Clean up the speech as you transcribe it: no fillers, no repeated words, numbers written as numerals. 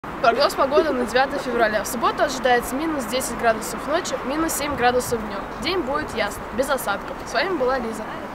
Прогноз погоды на 9 февраля. В субботу ожидается минус 10 градусов ночью, минус 7 градусов днем. День будет ясный, без осадков. С вами была Лиза.